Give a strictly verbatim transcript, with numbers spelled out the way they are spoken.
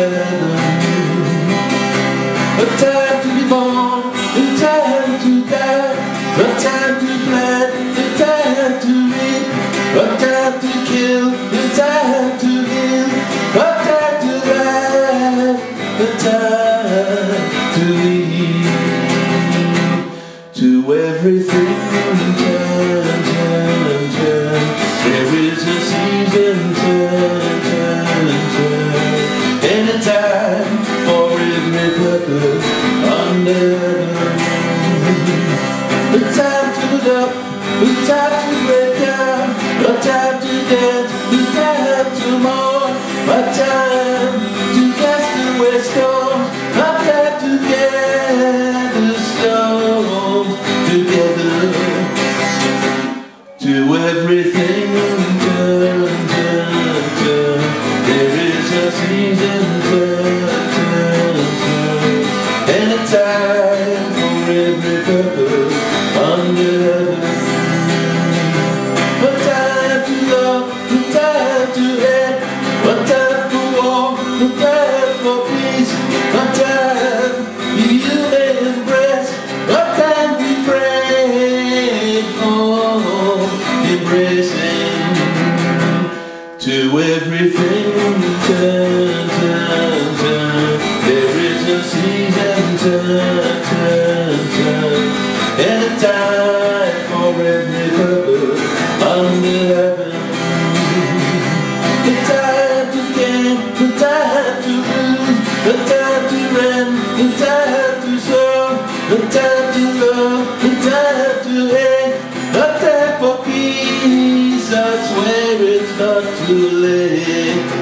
heaven. A time to be born, a time to die, a time to plant, a time to reap, a time to kill, a time to heal, a time to rise, a time to leave. To everything turn, turn, turn. There is a season, turn, turn, turn. And a time for every purpose under the moon. A time to look up, a time to break down, a time to dance, a time to mourn, a time to cast away storms, a time to gather stones together. To everything turn, turn, turn. There is a season, turn, turn, turn. And a time for every purpose under heaven. A time to love, a time to hate, a time for war, a time for peace, a time you may embrace, a time to pray, oh, embracing. To everything turn, turn, turn. There is a season, turn, turn, turn. And a time for every purpose under heaven. A time to gain, a time to lose, a time to rent, a time to serve, a time to love, a time to hate, a time for peace. I swear it's not too late.